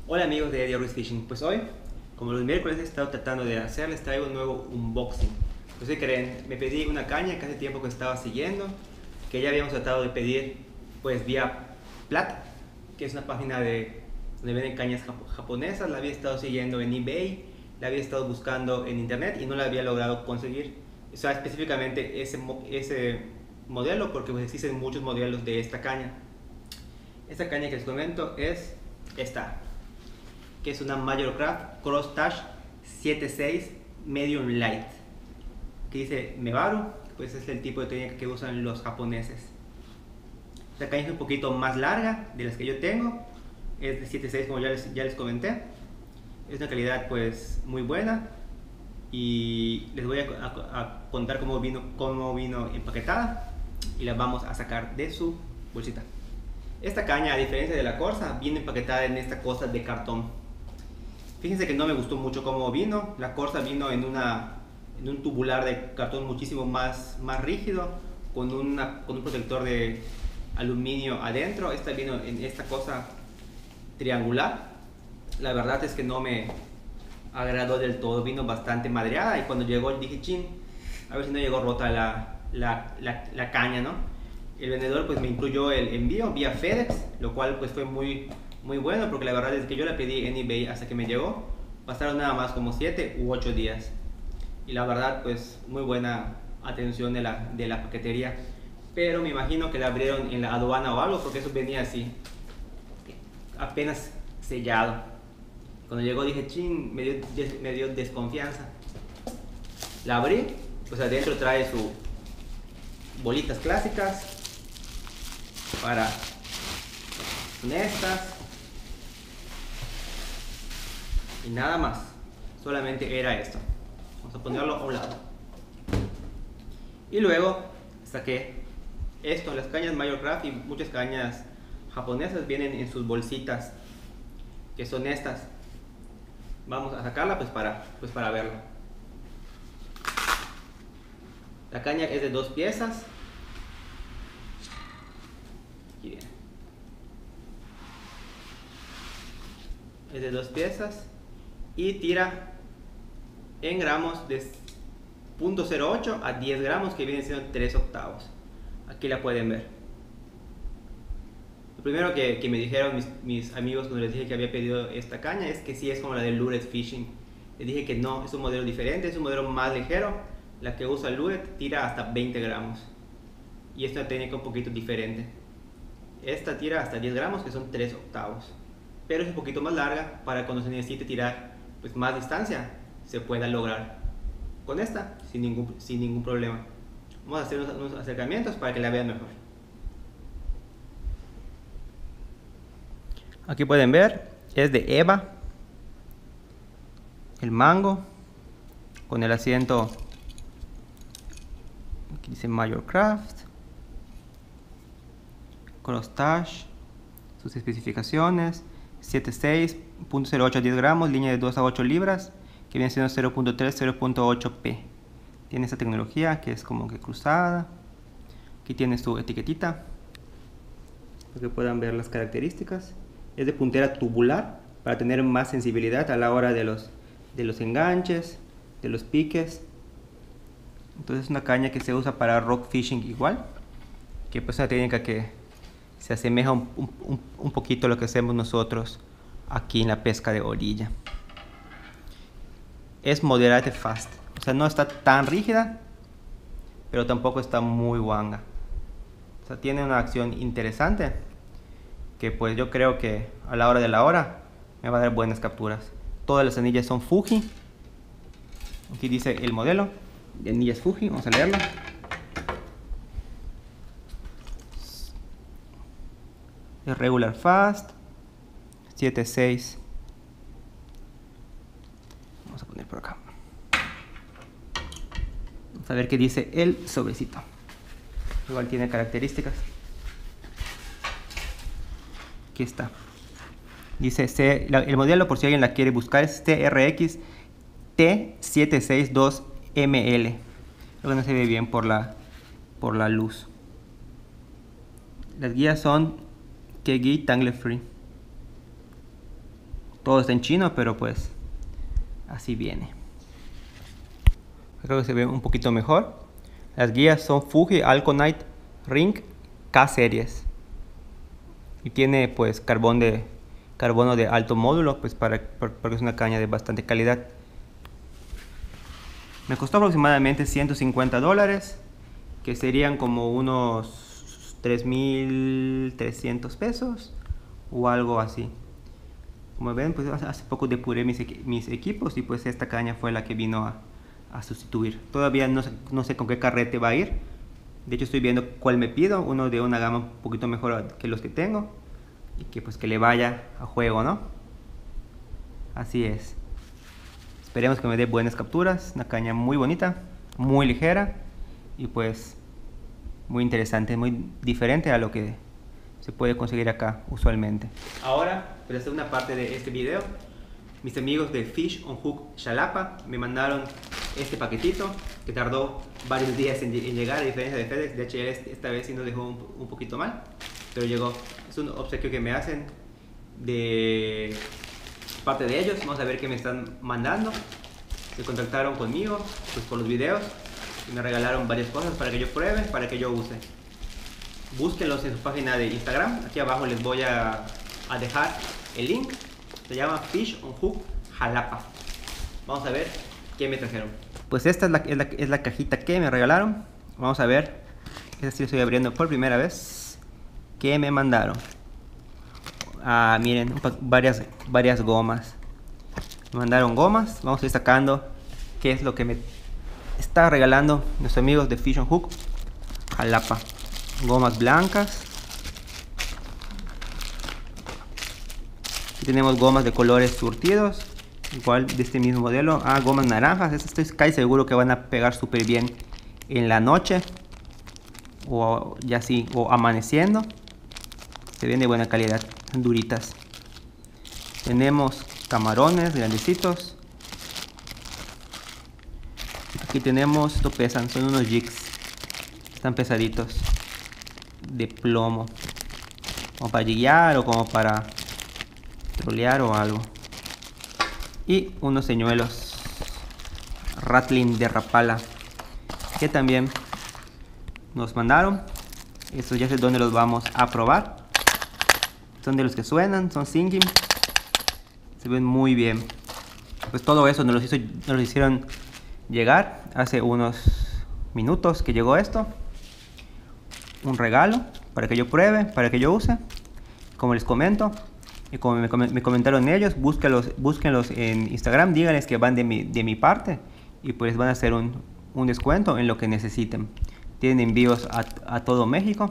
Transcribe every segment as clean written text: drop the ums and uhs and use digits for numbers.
Hola amigos de Eddie Ruiz Fishing, pues hoy, como los miércoles he estado tratando de hacer, les traigo un nuevo unboxing. Pues ¿qué creen? Me pedí una caña que hace tiempo que estaba siguiendo, que ya habíamos tratado de pedir pues vía Plat, que es una página donde venden cañas japonesas. La había estado siguiendo en eBay, la había estado buscando en internet y no la había logrado conseguir. O sea, específicamente ese modelo, porque pues existen muchos modelos de esta caña. Esta caña que les comento es esta, que es una Majorcraft Cross Touch 76 Medium Light, que dice Mebaru, pues es el tipo de técnica que usan los japoneses. La caña es un poquito más larga de las que yo tengo, es de 7.6 como ya les comenté. Es una calidad pues muy buena y les voy a contar cómo vino empaquetada y la vamos a sacar de su bolsita. Esta caña, a diferencia de la Corsa, viene empaquetada en esta cosa de cartón. Fíjense que no me gustó mucho cómo vino. La Corsa vino en un tubular de cartón muchísimo más rígido, con un protector de aluminio adentro. Esta vino en esta cosa triangular. La verdad es que no me agradó del todo, vino bastante madreada y cuando llegó dije, chin, a ver si no llegó rota la caña, ¿no? El vendedor pues me incluyó el envío vía FedEx, lo cual pues fue muy bueno, porque la verdad es que yo la pedí en eBay hasta que me llegó, pasaron nada más como 7 u 8 días y la verdad pues muy buena atención de la paquetería, pero me imagino que la abrieron en la aduana o algo, porque eso venía así, apenas sellado. Cuando llegó dije, chin, me dio desconfianza. La abrí, pues adentro trae sus bolitas clásicas para estas y nada más, solamente era esto. Vamos a ponerlo a un lado y luego saqué esto. Las cañas Majorcraft y muchas cañas japonesas vienen en sus bolsitas, que son estas. Vamos a sacarla pues para verlo. La caña es de 2 piezas. Aquí viene. Es de 2 piezas y tira en gramos de 0.08 a 10 gramos, que vienen siendo 3 octavos. Aquí la pueden ver. Lo primero que me dijeron mis amigos cuando les dije que había pedido esta caña es que sí es como la de Lured Fishing. Les dije que no, es un modelo diferente, es un modelo más ligero. La que usa Lured tira hasta 20 gramos y esta es una técnica un poquito diferente. Esta tira hasta 10 gramos, que son 3 octavos, pero es un poquito más larga para cuando se necesite tirar pues más distancia se pueda lograr con esta sin ningún problema. Vamos a hacer unos acercamientos para que la vean mejor. Aquí pueden ver, es de Eva, el mango, con el asiento, aquí dice Majorcraft, Cross Touch, sus especificaciones, 7.6, 0.08 a 10 gramos, línea de 2 a 8 libras, que viene siendo 0.3, 0.8 P. Tiene esta tecnología que es como que cruzada. Aquí tiene su etiquetita, para que puedan ver las características. Es de puntera tubular, para tener más sensibilidad a la hora de los enganches, de los piques. Entonces es una caña que se usa para rock fishing igual, que pues es una técnica que se asemeja un poquito a lo que hacemos nosotros aquí en la pesca de orilla. Es moderate fast, o sea, no está tan rígida, pero tampoco está muy guanga. O sea, tiene una acción interesante, que pues yo creo que a la hora de la hora me va a dar buenas capturas. Todas las anillas son Fuji. Aquí dice el modelo de anillas Fuji, vamos a leerlo. Es regular fast, 7.6. Vamos a poner por acá. Vamos a ver qué dice el sobrecito. Igual tiene características. Aquí está. Dice el modelo, por si alguien la quiere buscar, es TRX T762ML. Creo que no se ve bien por la luz. Las guías son KeGi Tangle Free. Todo está en chino, pero pues así viene. Creo que se ve un poquito mejor. Las guías son Fuji Alconite Ring K series. Y tiene pues carbono de alto módulo, pues porque es una caña de bastante calidad. Me costó aproximadamente $150, que serían como unos 3.300 pesos o algo así. Como ven, pues hace poco depuré mis equipos y pues esta caña fue la que vino a sustituir. Todavía no sé con qué carrete va a ir. De hecho estoy viendo cuál me pido, uno de una gama un poquito mejor que los que tengo y que pues que le vaya a juego, ¿no? Así es. Esperemos que me dé buenas capturas. Una caña muy bonita, muy ligera y pues muy interesante, muy diferente a lo que se puede conseguir acá usualmente. Ahora, para la segunda parte de este video, mis amigos de Fish on Hook Xalapa me mandaron este paquetito que tardó varios días en llegar, a diferencia de FedEx. DHL esta vez sí nos dejó un poquito mal, pero llegó. Es un obsequio que me hacen de parte de ellos. Vamos a ver qué me están mandando. Se contactaron conmigo pues por los videos y me regalaron varias cosas para que yo pruebe, para que yo use. Búsquenlos en su página de Instagram. Aquí abajo les voy a dejar el link. Se llama Fish on Hook Xalapa. Vamos a ver qué me trajeron. Pues esta es la cajita que me regalaron. Vamos a ver. Esta sí la estoy abriendo por primera vez. ¿Qué me mandaron? Ah, miren, varias gomas. Me mandaron gomas. Vamos a ir sacando qué es lo que me está regalando nuestros amigos de Fish on Hook Xalapa. Gomas blancas. Aquí tenemos gomas de colores surtidos, igual de este mismo modelo. Ah, gomas naranjas. Estas estoy casi seguro que van a pegar súper bien en la noche o ya así, o amaneciendo. Se ven de buena calidad, duritas. Tenemos camarones grandecitos. Aquí tenemos, esto pesan, son unos jigs. Están pesaditos, de plomo, como para jiguear o como para trolear o algo. Y unos señuelos Rattling de Rapala que también nos mandaron. Estos ya sé dónde los vamos a probar. Son de los que suenan, son singing, se ven muy bien. Pues todo eso nos lo hicieron llegar hace unos minutos que llegó esto. Un regalo para que yo pruebe, para que yo use. Como les comento y como me comentaron ellos, búsquenlos en Instagram, díganles que van de mi parte y pues van a hacer un descuento en lo que necesiten. Tienen envíos a todo México.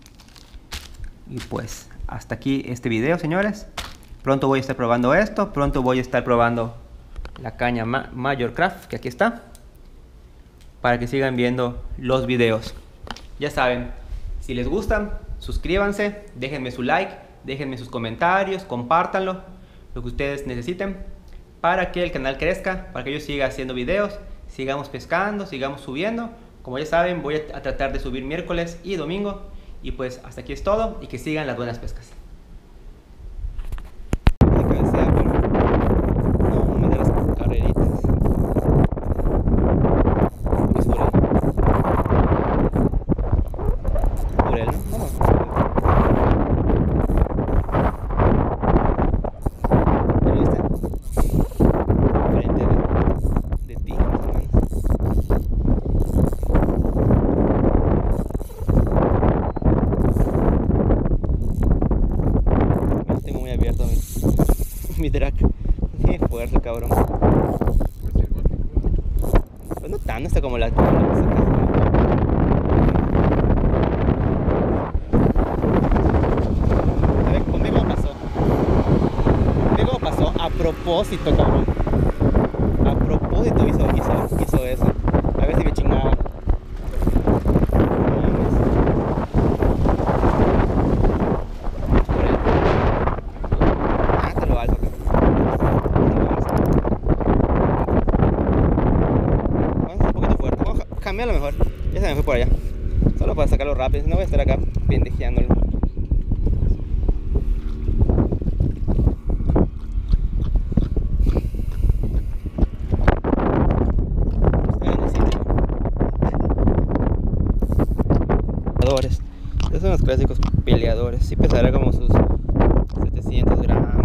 Y pues hasta aquí este video, señores. Pronto voy a estar probando esto, pronto voy a estar probando la caña Major Craft, que aquí está, para que sigan viendo los videos. Ya saben, si les gustan, suscríbanse, déjenme su like, déjenme sus comentarios, compártanlo, lo que ustedes necesiten para que el canal crezca, para que yo siga haciendo videos, sigamos pescando, sigamos subiendo. Como ya saben, voy a tratar de subir miércoles y domingo. Y pues hasta aquí es todo y que sigan las buenas pescas. Mi drag tiene fuerza, cabrón. Pues no tan, está como la. A ver, conmigo pasó. Conmigo pasó a propósito, cabrón. A propósito hizo eso. A ver si me chingaba. A lo mejor ya se me fue por allá, solo para sacarlo rápido, no voy a estar acá pendejeándolo. peleadores. Estos son los clásicos peleadores. Sí pesará como sus 700 gramos.